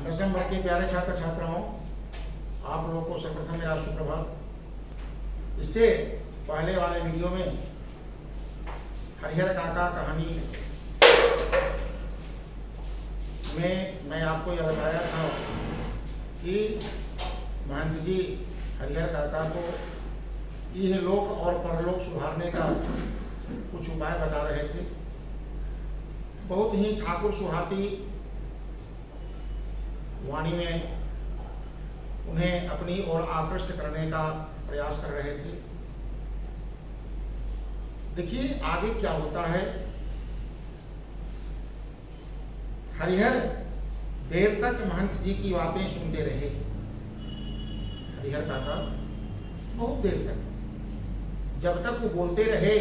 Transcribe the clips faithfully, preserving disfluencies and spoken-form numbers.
दसम वर्ग के प्यारे छात्र छात्राओं, आप लोगों को सर्वप्रथम मेरा सुप्रभात। इससे पहले वाले वीडियो में हरिहर काका कहानी में मैं आपको यह बताया था कि महंत जी हरिहर काका को यह लोक और परलोक सुधारने का कुछ उपाय बता रहे थे। बहुत ही ठाकुर सुहाती वाणी में उन्हें अपनी ओर आकृष्ट करने का प्रयास कर रहे थे। देखिए आगे क्या होता है। हरिहर देर तक महंत जी की बातें सुनते रहे। हरिहर काका बहुत देर तक, जब तक वो बोलते रहे,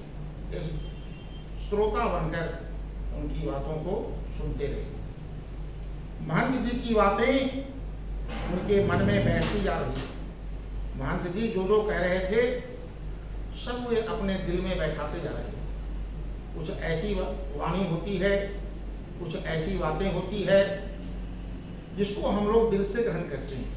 श्रोता बनकर उनकी बातों को सुनते रहे। महंत जी की बातें उनके मन में बैठती जा रही। महंत जी जो जो कह रहे थे सब वे अपने दिल में बैठाते जा रहे। कुछ ऐसी वाणी होती है, कुछ ऐसी बातें होती है जिसको हम लोग दिल से ग्रहण करते हैं,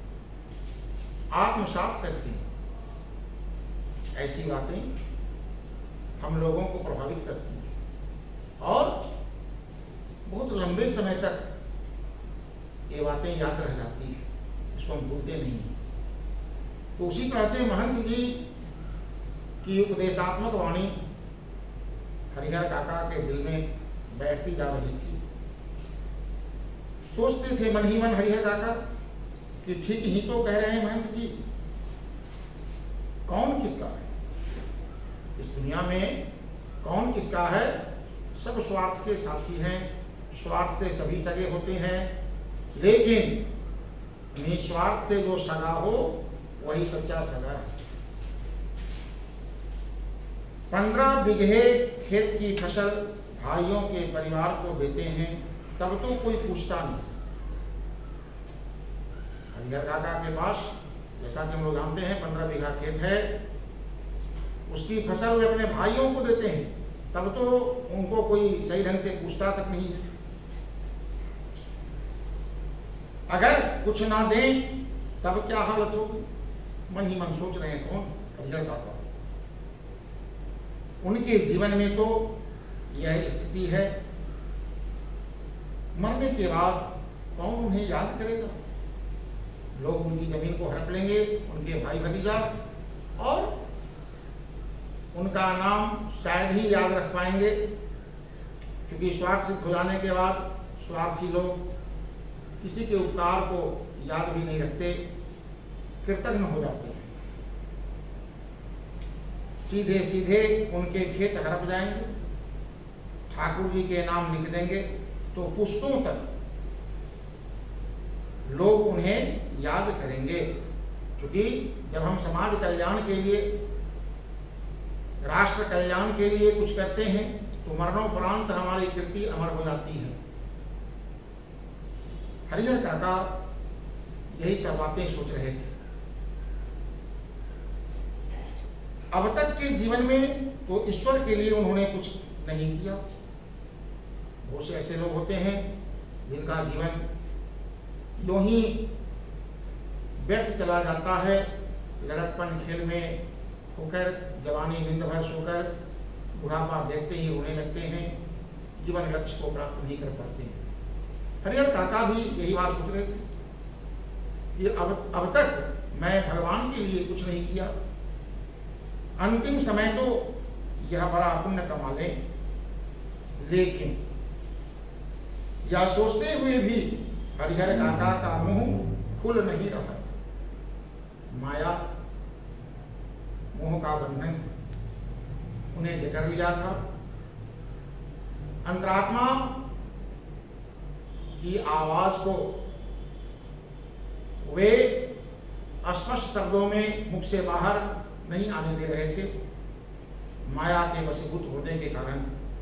आत्मसात करते हैं। ऐसी बातें हम लोगों को प्रभावित करती हैं और बहुत लंबे समय तक ये बातें याद रह जाती है, इसको हम भूलते नहीं। तो उसी तरह से महंत जी की उपदेशात्मक वाणी हरिहर काका के दिल में बैठती जा रही थी। सोचते थे मन ही मन हरिहर काका कि ठीक ही तो कह रहे हैं महंत जी। कौन किसका है इस दुनिया में? कौन किसका है? सब स्वार्थ के साथी हैं, स्वार्थ से सभी सगे होते हैं, लेकिन निस्वार्थ से जो सगा हो वही सच्चा सगा है। पंद्रह बीघे खेत की फसल भाइयों के परिवार को देते हैं, तब तो कोई पूछता नहीं। हरिहर काका के पास, जैसा कि हम लोग जानते हैं, पंद्रह बीघा खेत है, उसकी फसल वे अपने भाइयों को देते हैं, तब तो उनको कोई सही ढंग से पूछता तक नहीं है। अगर कुछ ना दें तब क्या हालत होगी? मन ही मन सोच रहे हैं कौन? हरिहर काका। उनके जीवन में तो यह स्थिति है। मरने के बाद कौन उन्हें याद करेगा? लोग उनकी जमीन को हड़प लेंगे, उनके भाई भतीजा, और उनका नाम शायद ही याद रख पाएंगे, क्योंकि स्वार्थ सिद्ध हो जाने के बाद स्वार्थी लोग किसी के उपकार को याद भी नहीं रखते, कृतज्ञ हो जाते हैं। सीधे सीधे उनके खेत हड़प जाएंगे, ठाकुर जी के नाम लिख देंगे, तो पुश्तों तक लोग उन्हें याद करेंगे। क्योंकि जब हम समाज कल्याण के लिए, राष्ट्र कल्याण के लिए कुछ करते हैं तो मरणोपरांत हमारी कीर्ति अमर हो जाती है। हरिहर काका यही सब बातें सोच रहे थे। अब तक के जीवन में तो ईश्वर के लिए उन्होंने कुछ नहीं किया। बहुत से ऐसे लोग होते हैं जिनका जीवन यूं ही व्यर्थ चला जाता है, लड़कपन खेल में होकर, जवानी नींद भर सोकर, बुढ़ापा देखते ही रोने लगते हैं, जीवन लक्ष्य को प्राप्त नहीं कर पाते हैं। हरिहर काका भी यही बात सोच रहे थे कि अब अब तक मैं भगवान के लिए कुछ नहीं किया, अंतिम समय तो यह बड़ा पुण्य कमा लें। लेकिन यह सोचते हुए भी हरिहर काका का मुंह खुल नहीं रहा। माया मोह का बंधन उन्हें जकड़ लिया था। अंतरात्मा की आवाज को वे स्पष्ट शब्दों में मुख से बाहर नहीं आने दे रहे थे। माया के वशीभूत होने के कारण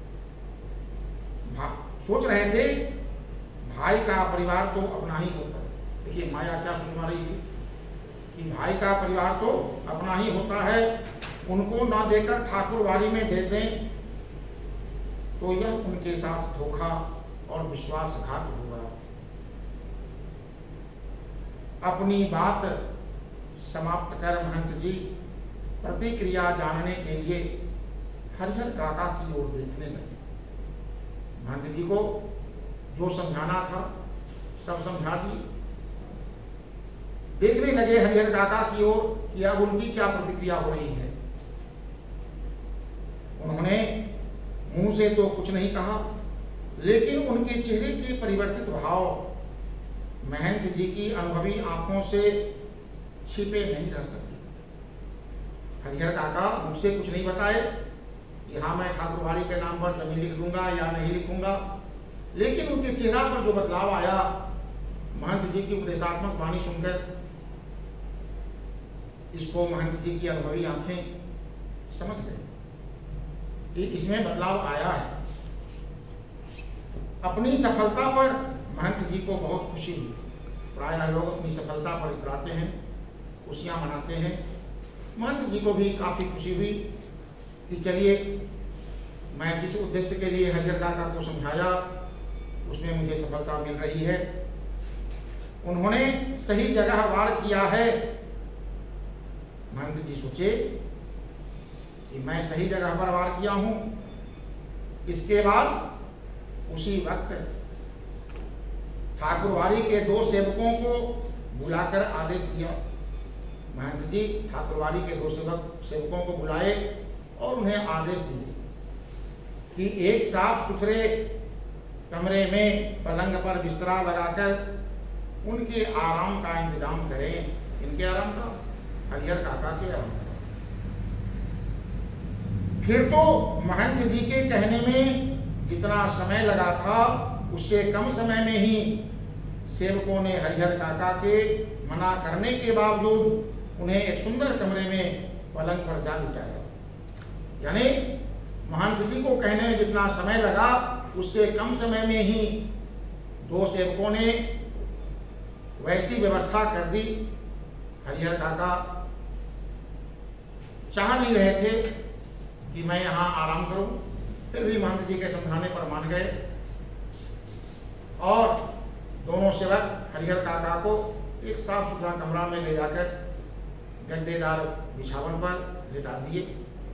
सोच रहे थे भाई का परिवार तो अपना ही होता है। देखिए माया क्या सोचवा रही थी कि भाई का परिवार तो अपना ही होता है, उनको ना देकर ठाकुरवाड़ी में दे दें तो यह उनके साथ धोखा और विश्वासघात होगा। अपनी बात समाप्त कर महंत जी प्रतिक्रिया जानने के लिए हरिहर काका की ओर देखने लगे। महंत जी को जो समझाना था सब समझा दिए। देखने लगे हरिहर काका की ओर कि अब उनकी क्या प्रतिक्रिया हो रही है। उन्होंने मुंह से तो कुछ नहीं कहा, लेकिन उनके चेहरे के परिवर्तित भाव महंत जी की अनुभवी आंखों से छिपे नहीं रह सके। हरिहर काका मुझसे कुछ नहीं बताए कि हाँ मैं ठाकुरवाड़ी के नाम पर जमीन लिख दूंगा या नहीं लिखूंगा, लेकिन उनके चेहरा पर जो बदलाव आया महंत जी की उपदेशात्मक वाणी सुनकर, इसको महंत जी की अनुभवी आंखें समझ गए कि इसमें बदलाव आया है। अपनी सफलता पर महंत जी को बहुत खुशी हुई। प्रायः लोग अपनी सफलता पर इतराते हैं, खुशियां मनाते हैं। महंत जी को भी काफी खुशी हुई कि चलिए मैं जिस उद्देश्य के लिए हरिहर काका को समझाया उसमें मुझे सफलता मिल रही है। उन्होंने सही जगह वार किया है। महंत जी सोचे कि मैं सही जगह पर वार किया हूं। इसके बाद उसी वक्त ठाकुरवाड़ी के दो सेवकों को बुलाकर आदेश दिया। महंत जी ठाकुरवाड़ी के दो सेवक सेवकों को बुलाए और उन्हें आदेश दिए कि एक साफ सुथरे कमरे में पलंग पर बिस्तरा लगाकर उनके आराम का इंतजाम करें। इनके आराम का, हरिहर काका के आराम का। फिर तो महंत जी के कहने में जितना समय लगा था उससे कम समय में ही सेवकों ने हरिहर काका के मना करने के बावजूद उन्हें एक सुंदर कमरे में पलंग पर जा बिठाया। यानी महंत जी को कहने में जितना समय लगा उससे कम समय में ही दो सेवकों ने वैसी व्यवस्था कर दी। हरिहर काका चाह नहीं रहे थे कि मैं यहाँ आराम करूं, फिर भी महंत जी के समझाने पर मान गए और दोनों सेवक हरिहर काका को एक साफ सुथरा कमरा में ले जाकर गद्देदार बिछावन पर लेटा दिए।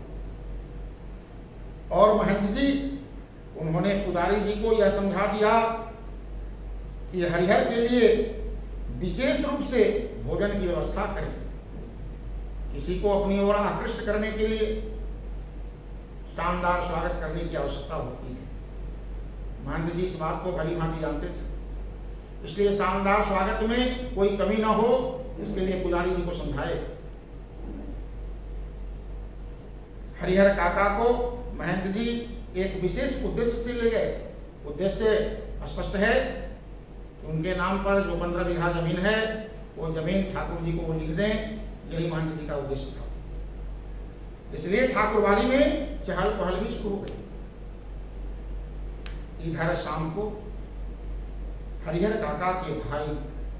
और महंत जी उन्होंने पुजारी जी को यह समझा दिया कि हरिहर के लिए विशेष रूप से भोजन की व्यवस्था करें। किसी को अपनी ओर आकृष्ट करने के लिए शानदार स्वागत करने की आवश्यकता होती है। महंत जी इस बात को भली भांति जानते थे, इसलिए शानदार स्वागत में कोई कमी ना हो इसके लिए पुजारी जी को समझाए। हरिहर काका को महंत जी एक विशेष उद्देश्य से ले गए थे। उद्देश्य स्पष्ट है कि उनके नाम पर जो पंद्रह बीघा जमीन है वो जमीन ठाकुर जी को वो लिख दें, यही महंत जी का उद्देश्य था। इसलिए ठाकुरवाड़ी में चहल पहल भी शुरू हो गई। इधर शाम को हरिहर काका के भाई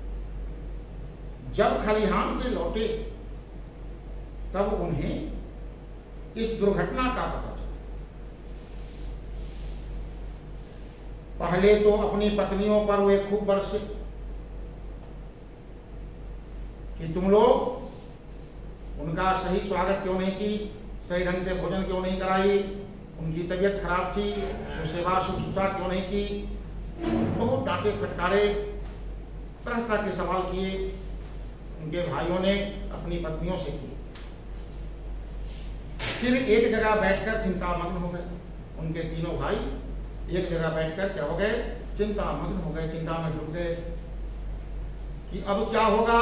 जब खलिहान से लौटे तब उन्हें इस दुर्घटना का पता चला। पहले तो अपनी पत्नियों पर वे खूब बरसे कि तुम लोग उनका सही स्वागत क्यों नहीं की, सही ढंग से भोजन क्यों नहीं कराई, उनकी तबीयत खराब थी तो सेवा शुश्रूषा क्यों नहीं की। बहुत डांटे फटकारे, तरह तरह के सवाल किए उनके भाइयों ने अपनी पत्नियों से किए। फिर एक जगह बैठकर चिंतामग्न हो गए। उनके तीनों भाई एक जगह बैठकर क्या हो गए, चिंतामग्न हो गए, चिंता में डूब गए कि अब क्या होगा।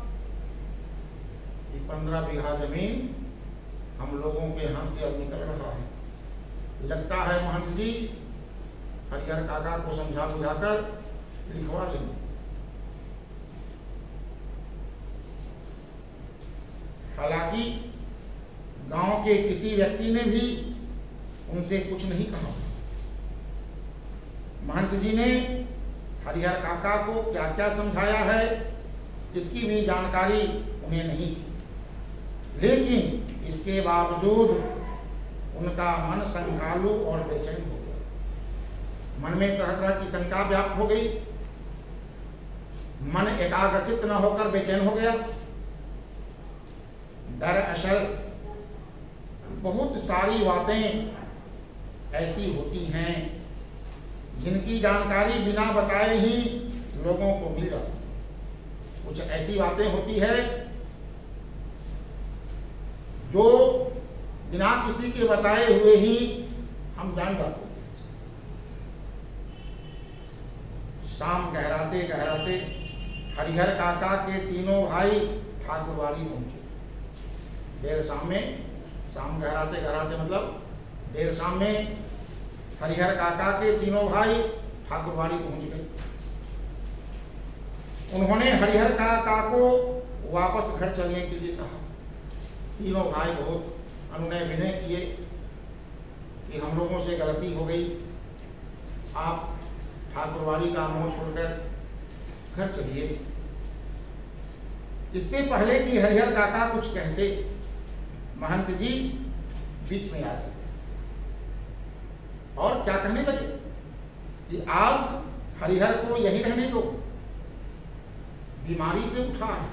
कि पंद्रह बीघा जमीन हम लोगों के हाथ से अब निकल रहा है। लगता है महंत जी हरिहर काका को समझा बुझाकर लिखवा लेंगे। हालांकि गांव के किसी व्यक्ति ने भी उनसे कुछ नहीं कहा। महंत जी ने हरिहर काका को क्या क्या समझाया है इसकी भी जानकारी उन्हें नहीं थी, लेकिन इसके बावजूद उनका मन शंकालु और बेचैन हो गया। मन में तरह तरह की शंका व्याप्त हो गई। मन एकाग्रचित न होकर बेचैन हो गया। दरअसल बहुत सारी बातें ऐसी होती हैं जिनकी जानकारी बिना बताए ही लोगों को मिल जाती है। कुछ ऐसी बातें होती है जो बिना किसी के बताए हुए ही हम जान जाते हैं। शाम गहराते गहराते हरिहर काका के तीनों भाई ठाकुरवाड़ी पहुंचे। देर शाम में, शाम गहराते गहराते मतलब देर शाम में हरिहर काका के तीनों भाई ठाकुरवाड़ी पहुंच गए। उन्होंने हरिहर काका को वापस घर चलने के लिए कहा। तीनों भाई बहुत अनुनय विनय किए कि हम लोगों से गलती हो गई, आप ठाकुरवाड़ी का मोह छोड़कर घर चलिए। इससे पहले कि हरिहर काका कुछ कहते, महंत जी बीच में आ गए और क्या कहने लगे कि आज हरिहर को यही रहने दो, बीमारी से उठा है,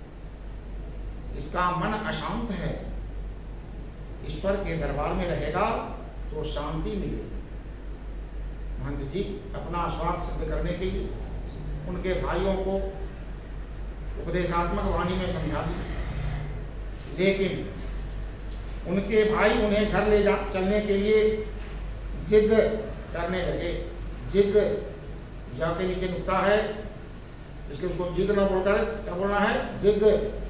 इसका मन अशांत है, ईश्वर के दरबार में रहेगा तो शांति मिलेगी। महंत जी अपना स्वार्थ सिद्ध करने के लिए उनके भाइयों को उपदेशात्मक वाणी में समझा दी, लेकिन उनके भाई उन्हें घर ले जा चलने के लिए जिद करने लगे। जिद जाके नीचे नुकता है, इसलिए उसको जिद ना बोलकर क्या बोलना है, जिद।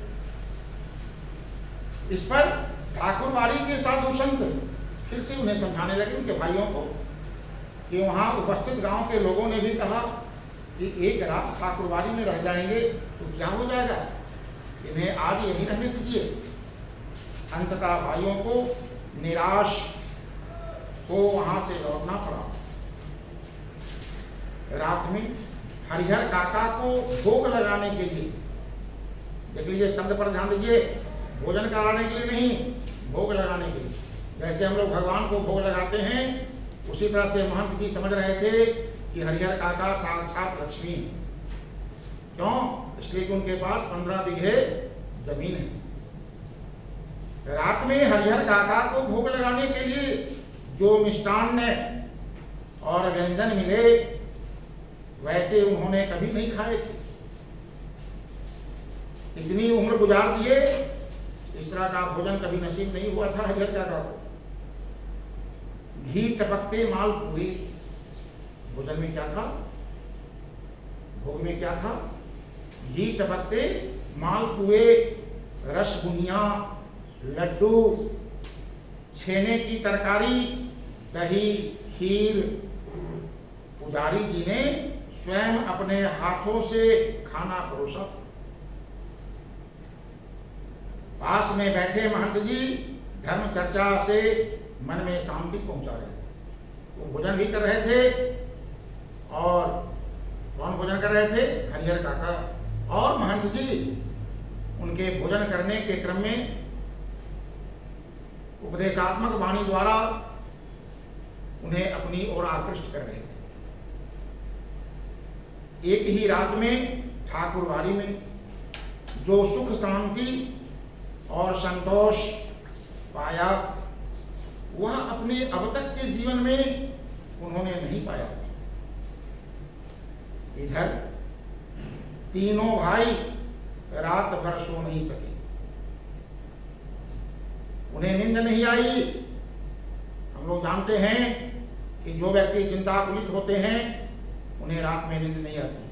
इस पर ठाकुरवाड़ी के साधु संत फिर से उन्हें समझाने लगे, उनके भाइयों को, कि वहाँ उपस्थित गांव के लोगों ने भी कहा कि एक रात ठाकुरवाड़ी में रह जाएंगे तो क्या हो जाएगा, इन्हें आज यहीं रहने दीजिए। अंततः भाइयों को निराश को वहाँ से लौटना पड़ा। रात में हरिहर काका को भोग लगाने के लिए, देख लीजिए शब्द पर ध्यान दीजिए, भोजन कराने के लिए नहीं, भोग लगाने के लिए। जैसे हम लोग भगवान को भोग लगाते हैं, उसी तरह से महंत जी समझ रहे थे कि हरिहर काका साक्षात लक्ष्मी। क्यों? इसलिए कि उनके पास पंद्रह बीघे जमीन है। रात में हरिहर काका को भोग लगाने के लिए जो मिष्टान्न और व्यंजन मिले, वैसे उन्होंने कभी नहीं खाए थे। इतनी उम्र गुजार दिए, इस तरह का भोजन कभी नसीब नहीं हुआ था हरिहर काका को। घी टपकते माल पुए, भोजन में क्या था, भोग में क्या था, घी टपकते माल पुए, रसगुनिया, लड्डू, छेने की तरकारी, दही, खीर। पुजारी जी ने स्वयं अपने हाथों से खाना परोसा। पास में बैठे महंत जी धर्म चर्चा से मन में शांति पहुंचा रहे थे। वो भोजन भी कर रहे थे, और कौन भोजन कर रहे थे, हरिहर काका। और महंत जी उनके भोजन करने के क्रम में उपदेशात्मक वाणी द्वारा उन्हें अपनी ओर आकृष्ट कर रहे थे। एक ही रात में ठाकुरवाड़ी में जो सुख शांति और संतोष पाया, वह अपने अब तक के जीवन में उन्होंने नहीं पाया। इधर तीनों भाई रात भर सो नहीं सके, उन्हें नींद नहीं आई। हम लोग जानते हैं कि जो व्यक्ति चिंताकुलित होते हैं उन्हें रात में नींद नहीं आती।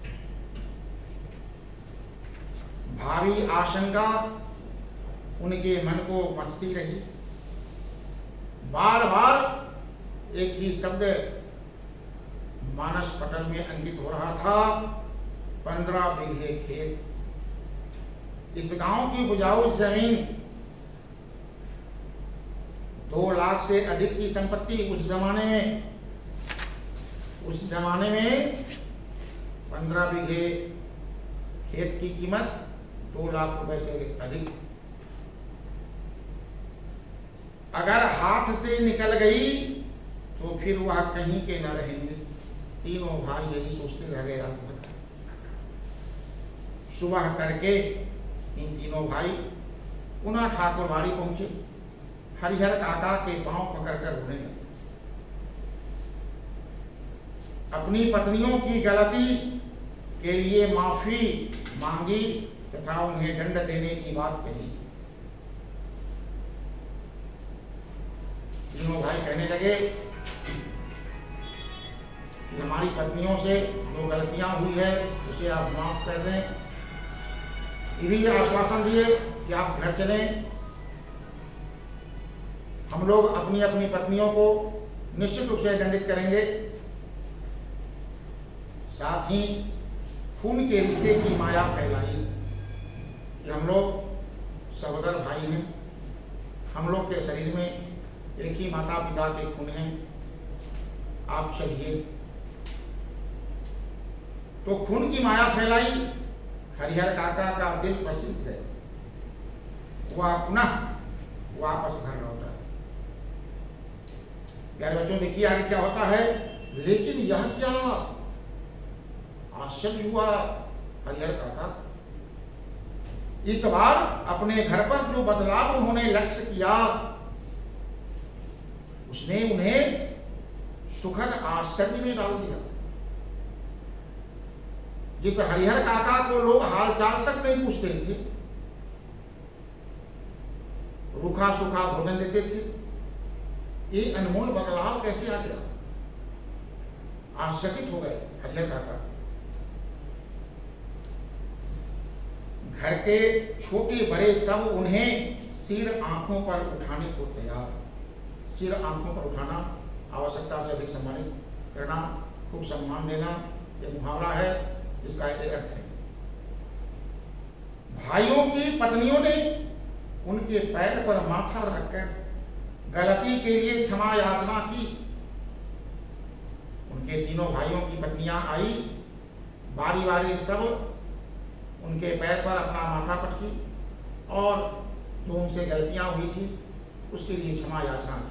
भावी आशंका उनके मन को मथती रही। बार बार एक ही शब्द मानस पटल में अंकित हो रहा था, पंद्रह बीघे खेत। इस गांव की उपजाऊ जमीन, दो लाख से अधिक की संपत्ति उस जमाने में उस जमाने में पंद्रह बीघे खेत की कीमत दो लाख रुपए से अधिक। अगर हाथ से निकल गई तो फिर वह कहीं के न रहेंगे। तीनों भाई यही सोचते रह गए रात भर। सुबह करके इन तीनों भाई पुनः ठाकुरबाड़ी पहुंचे। हरिहर काका के पांव पकड़कर रोने लगे। अपनी पत्नियों की गलती के लिए माफी मांगी तथा उन्हें दंड देने की बात कही। तीनों भाई कहने लगे कि हमारी पत्नियों से जो गलतियां हुई है उसे आप माफ कर दें। ये भी आश्वासन दिए कि आप घर चलें, हम लोग अपनी अपनी पत्नियों को निश्चित रूप से दंडित करेंगे। साथ ही खून के रिश्ते की माया फैलाई कि हम लोग सहोदर भाई हैं, हम लोग के शरीर में एक ही माता पिता के खून हैं, आप चलिए। तो खून की माया फैलाई, हरिहर काका का दिल पसीज गया। वह पुनः वापस घर लौटा। प्यारे बच्चों, देखिए आगे क्या होता है। लेकिन यह क्या आश्चर्य हुआ हरिहर काका। इस बार अपने घर पर जो बदलाव उन्होंने लक्ष्य किया उसने उन्हें सुखद आश्चर्य में डाल दिया। जिस हरिहर काका को लोग हालचाल तक नहीं पूछते थे, रूखा सूखा भोजन देते थे, ये अनमोल बदलाव कैसे आ गया? आश्चर्यचकित हो गए हरिहर काका। घर के छोटे बड़े सब उन्हें सिर आंखों पर उठाने को तैयार। सिर आंखों पर उठाना, आवश्यकता से अधिक सम्मानित करना, खूब सम्मान देना, ये मुहावरा है, इसका ये अर्थ है। भाइयों की पत्नियों ने उनके पैर पर माथा रखकर गलती के लिए क्षमा याचना की। उनके तीनों भाइयों की पत्नियां आई, बारी बारी सब उनके पैर पर अपना माथा पटकी और जो उनसे गलतियां हुई थी उसके लिए क्षमा याचना की।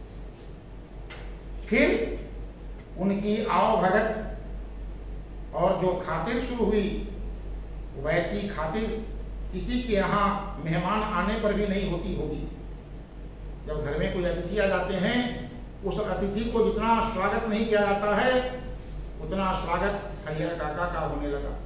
फिर उनकी आओ भगत और जो खातिर शुरू हुई, वैसी खातिर किसी के यहाँ मेहमान आने पर भी नहीं होती होगी। जब घर में कोई अतिथि आ जाते हैं, उस अतिथि को जितना स्वागत नहीं किया जाता है उतना स्वागत हरिहर काका का होने लगा।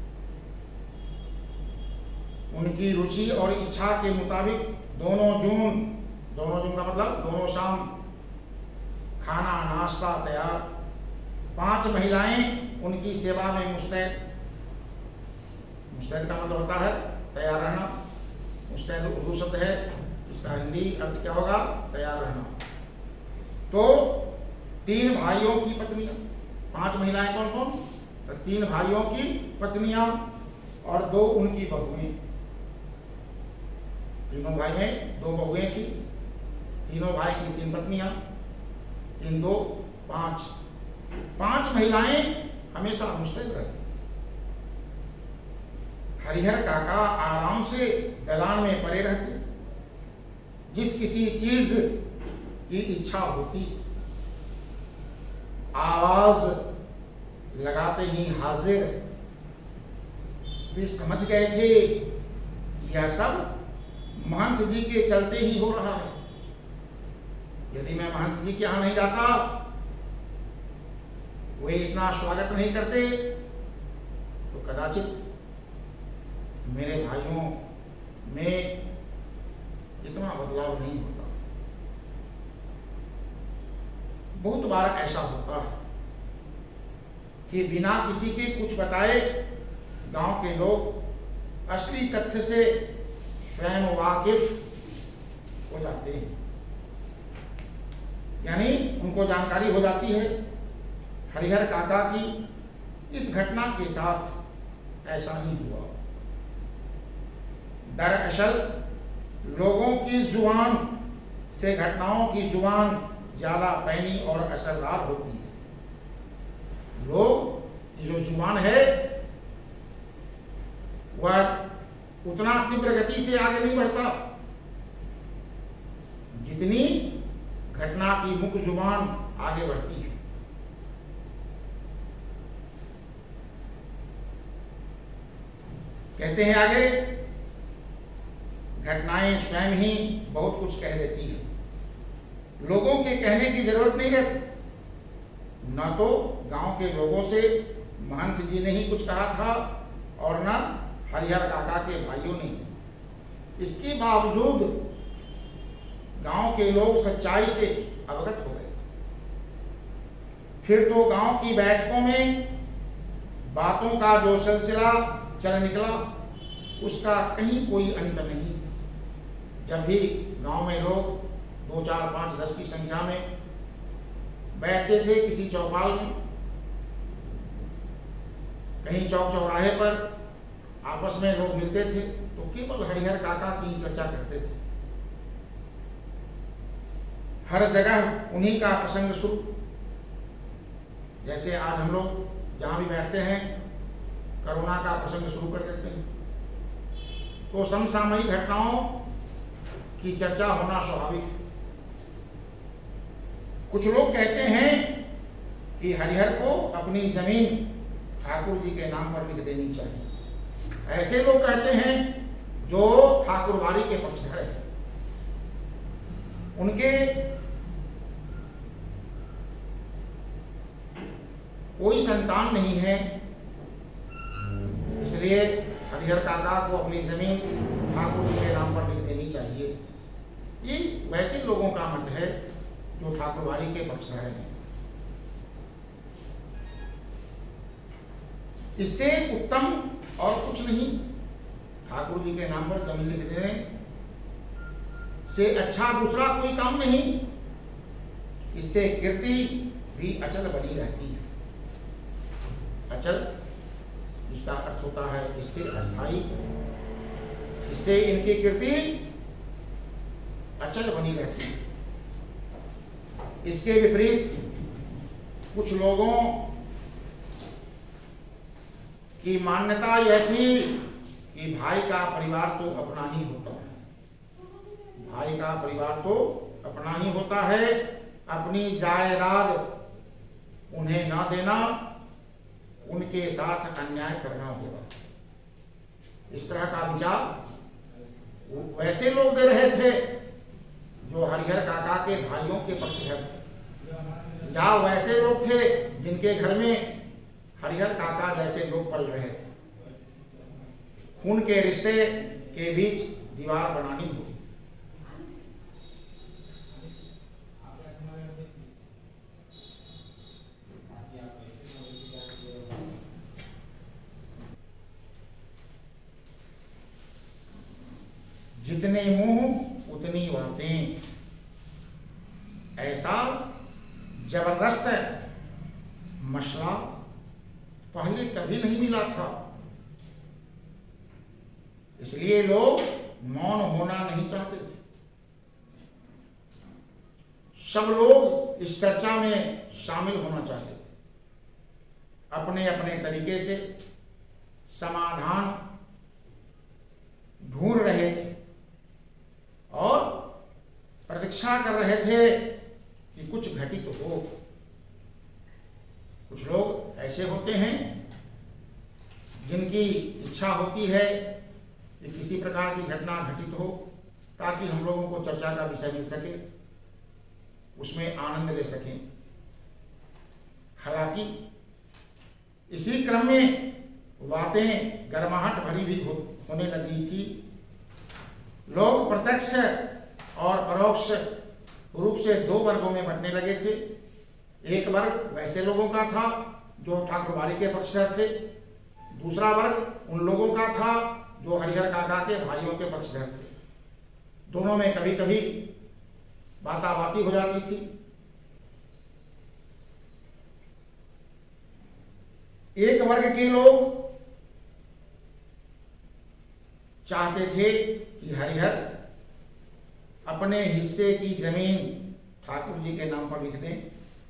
उनकी रुचि और इच्छा के मुताबिक दोनों जून दोनों जून का मतलब दोनों शाम खाना नाश्ता तैयार। पांच महिलाएं उनकी सेवा में मुस्तैद। मुस्तैद का मतलब होता है तैयार रहना। मुस्तैद उर्दू शब्द है, इसका हिंदी अर्थ क्या होगा? तैयार रहना। तो तीन भाइयों की पत्नियां, पांच महिलाएं कौन कौन? तो तीन भाइयों की पत्नियां और दो उनकी बहुएं। तीनों भाई में दो बहुएं थी, तीनों भाई की तीन पत्नियां, तीन दो पांच। पांच महिलाएं हमेशा मुस्तैद रहती। हरिहर काका आराम से दलान में पड़े रहते। जिस किसी चीज की इच्छा होती, आवाज लगाते ही हाजिर। वे समझ गए थे कि यह सब महंत जी के चलते ही हो रहा है। यदि मैं महंत जी के यहां नहीं जाता, वे इतना स्वागत नहीं करते, तो कदाचित मेरे भाइयों में इतना बदलाव नहीं होता। बहुत बार ऐसा होता है कि बिना किसी के कुछ बताए गांव के लोग असली तथ्य से स्वयं वाकिफ हो जाते हैं, यानी उनको जानकारी हो जाती है। हरिहर काका की इस घटना के साथ ऐसा ही हुआ। दरअसल लोगों की जुबान से घटनाओं की जुबान ज्यादा पैनी और असरदार होती है। लोग की जो जुबान है वह उतना तीव्र गति से आगे नहीं बढ़ता जितनी घटना की मुख्य जुबान आगे बढ़ती है। कहते हैं आगे, घटनाएं स्वयं ही बहुत कुछ कह देती है। लोगों के कहने की जरूरत नहीं रहती। न तो गांव के लोगों से महंत जी ने ही कुछ कहा था और न हरिहर काका के भाइयों ने। इसके बावजूद गांव के लोग सच्चाई से अवगत हो गए। फिर तो गांव की बैठकों में बातों का जो सिलसिला चल निकला, उसका कहीं कोई अंत नहीं। जब भी गांव में लोग दो चार पांच दस की संख्या में बैठते थे किसी चौपाल में, कहीं चौक चौराहे पर आपस में लोग मिलते थे, तो केवल हरिहर काका की ही चर्चा करते थे। हर जगह उन्हीं का प्रसंग शुरू। जैसे आज हम लोग जहाँ भी बैठते हैं कोरोना का प्रसंग शुरू कर देते हैं, तो समसामयिक घटनाओं की चर्चा होना स्वाभाविक है। कुछ लोग कहते हैं कि हरिहर को अपनी जमीन ठाकुर जी के नाम पर लिख देनी चाहिए। ऐसे लोग कहते हैं जो ठाकुरवारी के पक्षधर हैं। उनके कोई संतान नहीं है, इसलिए हरिहर काका को अपनी जमीन ठाकुर जी के नाम पर लिख देनी चाहिए। ये वैसे लोगों का मत है जो ठाकुरवारी के पक्षधर हैं। इससे उत्तम और कुछ नहीं। ठाकुर जी के नाम पर जमीन लिख देने से अच्छा दूसरा कोई काम नहीं। इससे कीर्ति भी अचल बनी रहती है। अचल इसका अर्थ होता है स्थिर, अस्थायी। इससे इनकी कीर्ति अचल बनी रहती है। इसके विपरीत कुछ लोगों की मान्यता यह थी कि भाई का परिवार तो अपना ही होता है। भाई का परिवार तो अपना ही होता है। अपनी जायदाद उन्हें ना देना, उनके साथ अन्याय करना होगा। इस तरह का विचार वैसे लोग दे रहे थे जो हरिहर काका के भाइयों के पक्षधर थे, या वैसे लोग थे जिनके घर में हरिहर काका जैसे लोग पल रहे थे। खून के रिश्ते के बीच दीवार बनानी होगी। जितने मुंह उतनी बातें, ऐसा जबरदस्त मसला पहले कभी नहीं मिला था। इसलिए लोग मौन होना नहीं चाहते थे। सब लोग इस चर्चा में शामिल होना चाहते थे। अपने अपने तरीके से समाधान ढूंढ रहे थे और प्रतीक्षा कर रहे थे कि कुछ घटित हो। कुछ लोग ऐसे होते हैं जिनकी इच्छा होती है कि किसी प्रकार की घटना घटित हो ताकि हम लोगों को चर्चा का विषय मिल सके, उसमें आनंद ले सकें। हालांकि इसी क्रम में बातें गर्माहट भरी भी हो, होने लगी थी। लोग प्रत्यक्ष और परोक्ष रूप से दो वर्गों में बंटने लगे थे। एक वर्ग वैसे लोगों का था जो ठाकुरवाड़ी के पक्षधर थे। दूसरा वर्ग उन लोगों का था जो हरिहर काका के भाइयों के पक्षधर थे। दोनों में कभी कभी बाताबाती हो जाती थी। एक वर्ग के लोग चाहते थे कि हरिहर अपने हिस्से की जमीन ठाकुर जी के नाम पर लिख दें,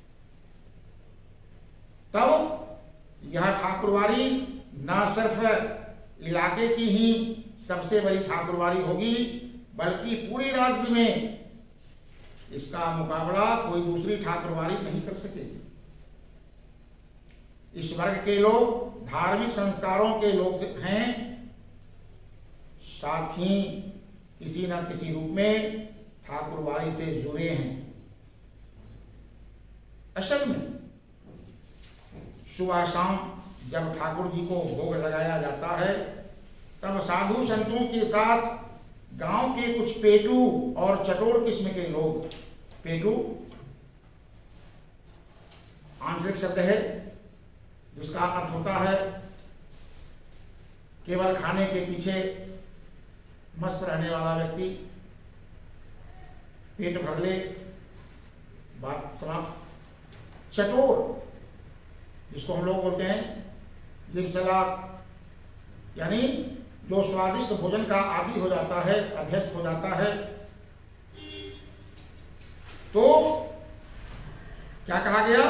तब यह ठाकुरवाड़ी न सिर्फ इलाके की ही सबसे बड़ी ठाकुरवाड़ी होगी बल्कि पूरे राज्य में इसका मुकाबला कोई दूसरी ठाकुरवाड़ी नहीं कर सकेगी। इस वर्ग के लोग धार्मिक संस्कारों के लोग हैं साथ ही किसी न किसी रूप में ठाकुरबाड़ी से जुड़े हैं। असल में सुबह शाम जब ठाकुर जी को भोग लगाया जाता है तब साधु संतों के साथ गांव के कुछ पेटू और चटोर किस्म के लोग, पेटू आंतरिक शब्द है जिसका अर्थ होता है केवल खाने के पीछे मस्त रहने वाला व्यक्ति, पेट भर ले बात समाप्त। चटोर जिसको हम लोग बोलते हैं जीभ सलाद, यानी जो स्वादिष्ट भोजन का आदी हो जाता है, अभ्यस्त हो जाता है, तो क्या कहा गया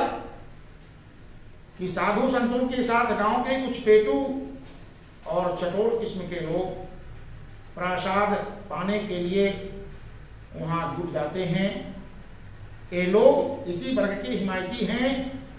कि साधु संतों के साथ गांव के कुछ पेटू और चटोर किस्म के लोग प्रसाद पाने के लिए वहां जुट जाते हैं। ये लोग इसी वर्ग के हिमायती हैं।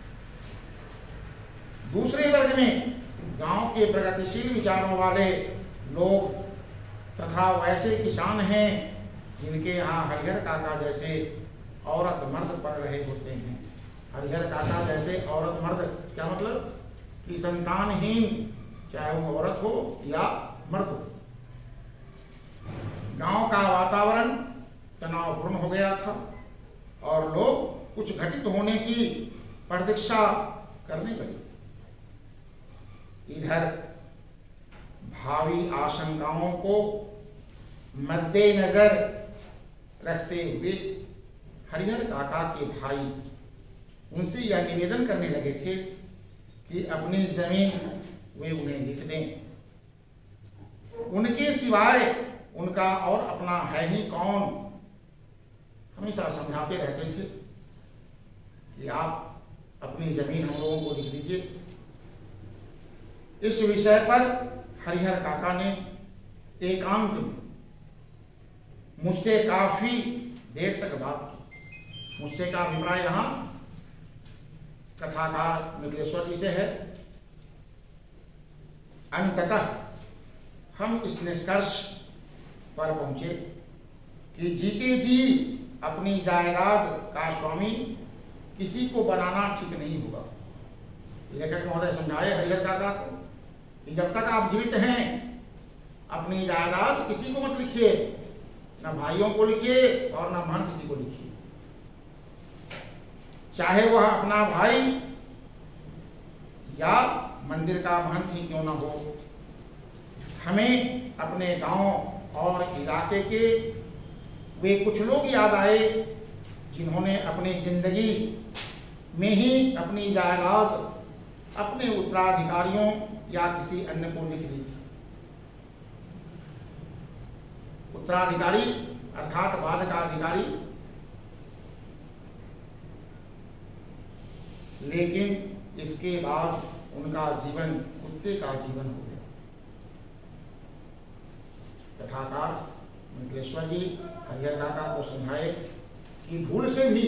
दूसरे वर्ग में गांव के प्रगतिशील विचारों वाले लोग तथा वैसे किसान हैं जिनके यहाँ हरिहर काका जैसे औरत मर्द पढ़ रहे होते हैं। हरिहर काका जैसे औरत मर्द क्या मतलब कि संतानहीन, चाहे वो औरत हो या मर्द हो। गांव का वातावरण तनावपूर्ण हो गया था और लोग कुछ घटित होने की प्रतीक्षा करने लगे। इधर भावी आशंकाओं को मद्देनजर रखते हुए हरिहर काका के भाई उनसे यह निवेदन करने लगे थे कि अपनी जमीन वे उन्हें लिख दें। उनके सिवाय उनका और अपना है ही कौन। हमेशा समझाते रहते थे कि आप अपनी जमीन हम लोगों को लिख दीजिए। इस विषय पर हरिहर काका ने एकांत में मुझसे काफी देर तक बात की। मुझसे का अभिप्राय यहाँ कथाकार मिथिलेश्वर जी से है। अंततः हम इस निष्कर्ष पर पहुंचे कि जीते जी अपनी जायदाद का स्वामी किसी को बनाना ठीक नहीं होगा। लेखक महोदय समझाए हरिहर काका को कि जब तक आप जीवित हैं अपनी जायदाद किसी को मत लिखिए, न भाइयों को लिखिए और न महंत जी को लिखिए, चाहे वह अपना भाई या मंदिर का महंत ही क्यों न हो। हमें अपने गांव और इलाके के वे कुछ लोग याद आए जिन्होंने अपनी जिंदगी में ही अपनी जायदाद अपने उत्तराधिकारियों या किसी अन्य को लिख दी थी। उत्तराधिकारी अर्थात बाद का अधिकारी, लेकिन इसके बाद उनका जीवन कुत्ते का जीवन हो गया। कथाकार मिथिलेश्वर जी हरिहर काका को समझाए कि भूल से भी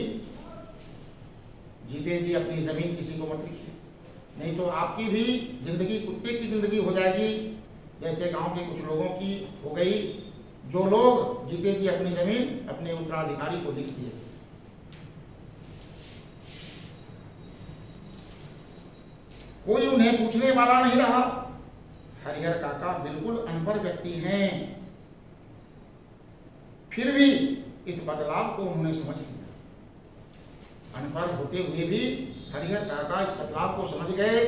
जीते जी अपनी जमीन किसी को मत लिखिए, नहीं तो आपकी भी जिंदगी कुत्ते की जिंदगी हो जाएगी, जैसे गांव के कुछ लोगों की हो गई, जो लोग जीते जी अपनी जमीन अपने उत्तराधिकारी को लिख दिए। कोई उन्हें पूछने वाला नहीं रहा। हरिहर काका बिल्कुल अनपढ़ व्यक्ति हैं, फिर भी इस बदलाव को उन्होंने समझ लिया। अनपढ़ होते हुए भी हरिहर काका इस बदलाव को समझ गए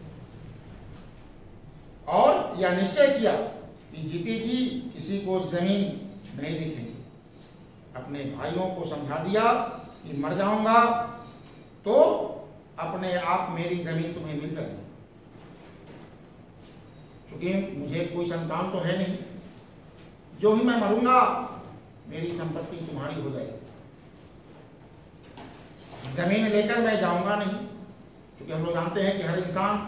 और यह निश्चय किया कि जीते जी किसी को जमीन नहीं लिखेंगे। अपने भाइयों को समझा दिया कि मर जाऊंगा तो अपने आप मेरी जमीन तुम्हें मिल जाएगी, क्योंकि मुझे कोई संतान तो है नहीं, जो ही मैं मरूंगा मेरी संपत्ति तुम्हारी हो जाएगी। जमीन लेकर मैं जाऊंगा नहीं, क्योंकि हम लोग जानते हैं कि हर इंसान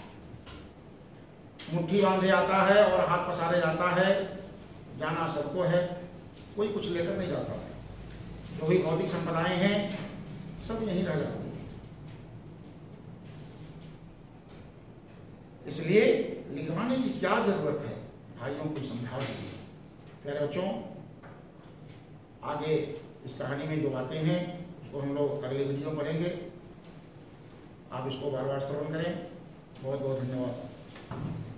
मुट्ठी बांधे आता है और हाथ पसारे जाता है, जाना सबको है, कोई कुछ लेकर नहीं जाता। जो भी भौतिक संपदाएं हैं सब यहीं रह जाती हैं। इसलिए लिखवाने की क्या जरूरत है, भाइयों को समझा दीजिए। प्यारे बच्चों, आगे इस कहानी में जो बातें हैं उसको हम लोग अगले वीडियो में पढ़ेंगे। आप इसको बार बार श्रवण करें। बहुत बहुत धन्यवाद।